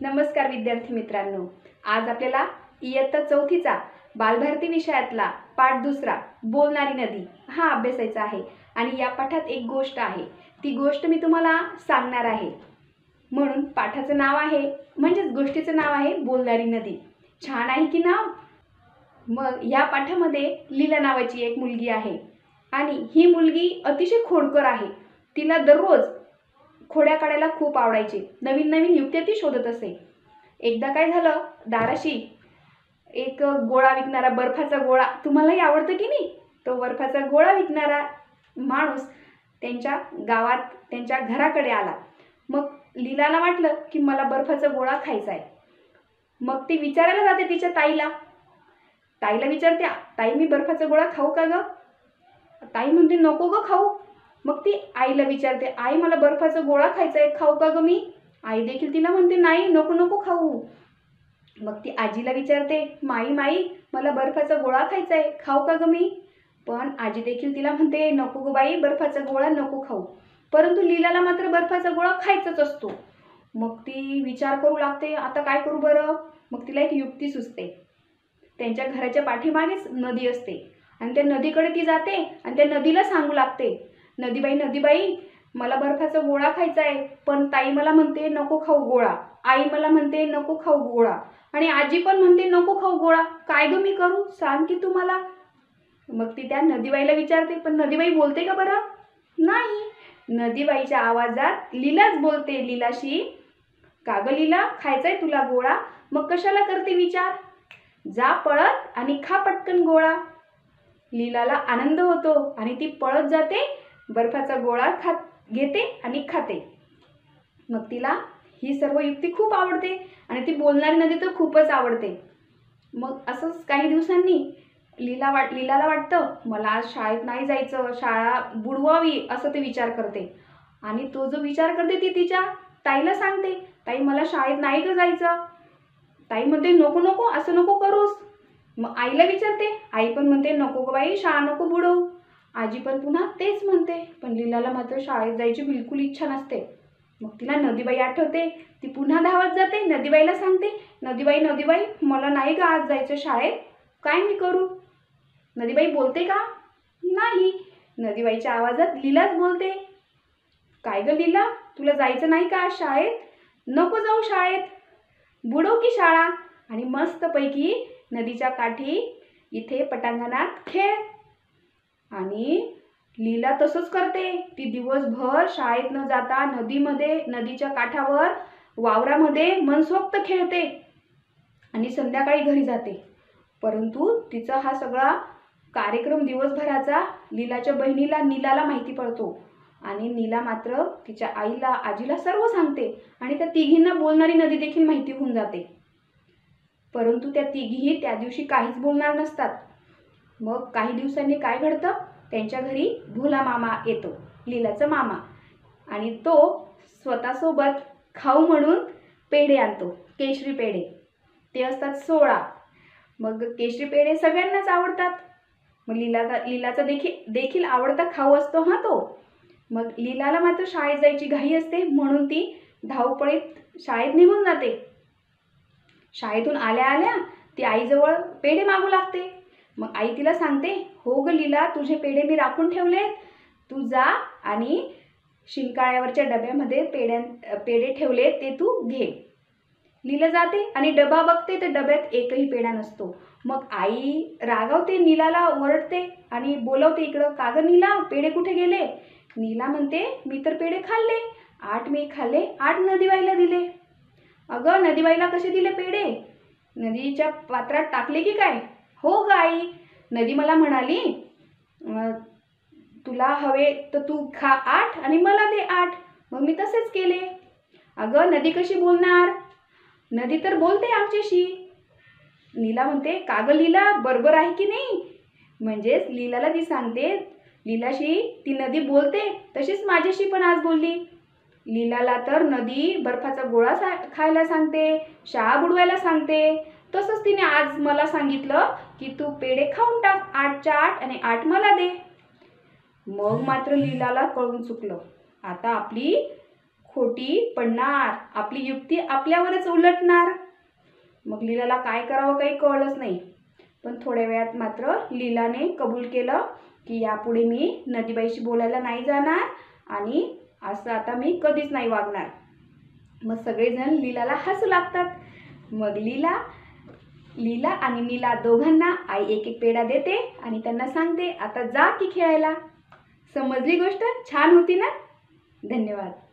नमस्कार विद्यार्थी मित्रांनो, आज आपल्याला इयत्ता चौथीचा बालभारती विषयातला पाठ दुसरा बोलणारी नदी हा अभ्यासायचा आहे। आणि या पाठात एक गोष्ट आहे, ती गोष्ट मी तुम्हाला सांगणार आहे। म्हणून पाठाचं नाव आहे म्हणजेच गोष्टीचं नाव आहे बोलणारी नदी। छान आहे की नाव? मग या पाठामध्ये लीला नावाची एक मुलगी आहे आणि ही मुलगी अतिशय खोडकर आहे। तिला दररोज खोड्या काढायला खूप आवडायचे, नवीन नवीन युक्त्या ती शोधत असे। एकदा काय झालं, दाराशी एक गोळा विकणारा, बर्फाचा गोळा, तुम्हालाही आवडतं की नाही, तो बर्फाचा गोळा विकणारा माणूस त्यांच्या गावात त्यांच्या घराकडे आला। मग लीलाला वाटलं की मला बर्फाचा गोळा खायचा आहे। मग ती विचारायला जाते तिच्या ताईला, ताईला विचारते, ताई मी बर्फाचा गोळा खाऊ का ग? ताई म्हणते नको ग खाऊ। मग ती आईला विचारते, आई मला बर्फाचा गोळा खायचा आहे, खाऊ का ग मी? आई देखील तिला म्हणते नाही नको नको खाऊ। मग ती आजीला विचारते, माई माई मला बर्फाचा गोळा खायचा आहे, खाऊ का ग मी? पण आजी देखील तिला म्हणते नको ग बाई, बर्फाचा गोळा नको खाऊ। परंतु लीलाला मात्र बर्फाचा गोळा खायचाच असतो। मग ती विचार करू लागते, आता काय करू बरं? मग तिला एक युक्ती सुचते। त्यांच्या घराच्या पाठीमागेच नदी असते आणि त्या नदीकडे ती जाते आणि त्या नदीला सांगू लागते, नदीबाई मला बर्फाचा गोळा खायचा आहे, पण ताई मला म्हणते नको खाऊ गोळा, आई मला म्हणते नको खाऊ गोळा आणि आजी पण म्हणते नको खाऊ गोळा, काय ग मी करू सांग की तू मला? मग ती त्या नदीबाईला विचारते, पण नदीबाई बोलते का बरं? नाही, नदीबाईच्या आवाजात लीलाच बोलते लीलाशी, का ग लीला खायचाय तुला गोळा? मग कशाला करते विचार, जा पळत आणि खा पटकन गोळा। लीलाला आनंद होतो आणि ती पळत जाते, बर्फाचा गोळा घेते आणि खाते। मग तिला ही सर्व युक्ती खूप आवडते आणि ती बोलणारी नदी तर खूपच आवडते। मग असंच काही दिवसांनी लीलाला वाटतं मला आज शाळेत नाही जायचं, शाळा बुडवावी असं ते विचार करते। आणि तो जो विचार करते ती तिच्या ताईला सांगते, ताई मला शाळेत नाही ग जायचं। ताई म्हणते नको नको असं नको करूस। मग आईला विचारते, आई पण म्हणते नको ग बाई, शाळा नको बुडवू। आजी पण पुन्हा तेच म्हणते, पण लीलाला मात्र शाळेत जायची बिलकुल इच्छा नसते। मग तिला नदीबाई आठवते, ती पुन्हा धावत जाते, नदीबाईला सांगते, नदीबाई मला नाही ग आज जायचं शाळेत, काय मी करू? नदीबाई बोलते का? नाही, नदीबाईच्या आवाजात लीलाच बोलते, काय ग लीला तुला जायचं नाही का आज शाळेत? नको जाऊ शाळेत, बुडव की शाळा आणि मस्तपैकी नदीच्या काठी इथे पटांगणात खेळ। आणि लीला तसंच करते, ती दिवसभर शाळेत न जाता नदीच्या काठावर वावरामध्ये मनसोक्त खेळते आणि संध्याकाळी घरी जाते। परंतु तिचा हा सगळा कार्यक्रम दिवसभराचा लीलाच्या बहिणीला नीलाला माहिती पडतो आणि नीला मात्र तिच्या आईला आजीला सर्व सांगते आणि त्या तिघींना बोलणारी नदी देखील माहिती होऊन जाते। परंतु त्या तिघीही त्या दिवशी काहीच बोलणार नसतात। मग काही दिवसांनी काय घडतं, त्यांच्या घरी भोला मामा येतो, लीलाचा मामा, आणि तो स्वतःसोबत खाऊ म्हणून पेढे आणतो, केशरी पेढे, ते असतात 16। मग केशरी पेढे सगळ्यांनाच आवडतात। मग लीलाचा देखील आवडता खाऊ असतो हा तो। मग लीलाला मात्र शाळेत जायची घाई असते, म्हणून ती धावपळीत शाळेत निघून जाते। शाळेतून आल्या आल्या ती आईजवळ पेढे मागू लागते। मग आई तिला सांगते, हो ग लीला तुझे पेढे मी राखून ठेवलेत, तू जा आणि शिंकाळ्यावरच्या डब्यामध्ये पेढे ठेवलेत ते तू घे। लीला जाते आणि डबा बघते तर डब्यात एकही पेढा नसतो। मग आई रागावते, नीलाला ओरडते आणि बोलवते इकडं, का ग नीला पेढे कुठे गेले? नीला म्हणते मी तर पेढे खाल्ले, 8 मी खाल्ले, 8 नदीबाईला दिले। अगं नदीबाईला कसे दिले पेढे? नदीच्या पात्रात टाकले की काय? हो ग आई, नदी मला म्हणाली तुला हवे तर तू खा 8 आणि मला दे 8, मग मी तसेच केले। अगं नदी कशी बोलणार? नदी तर बोलते आमच्याशी। नीला म्हणते का ग लीला बरोबर आहे की नाही? म्हणजेच लीलाला ती सांगते, लीलाशी ती नदी बोलते तशीच माझ्याशी पण आज बोलली। लीलाला तर नदी बर्फाचा गोळा खायला सांगते, शाळा बुडवायला सांगते, तसंच तिने आज मला सांगितलं की तू पेढे खाऊन टाक, 8च्या 8 आणि 8 मला दे। मग मात्र लीलाला कळून चुकलं, आता आपली खोटी पडणार, आपली युक्ती आपल्यावरच उलटणार. मग लीलाला काय करावं काही कळलंच नाही. पण थोड्या वेळात मात्र लीलाने कबूल केलं की यापुढे मी नदीबाईशी बोलायला नाही जाणार आणि असं आता मी कधीच नाही वागणार. मग सगळेजण लीलाला हसू लागतात. मग लीला आणि नीला दोघांना आई एक एक पेढा देते आणि त्यांना सांगते आता जा की खेळायला. समजली गोष्ट? छान होती ना? धन्यवाद.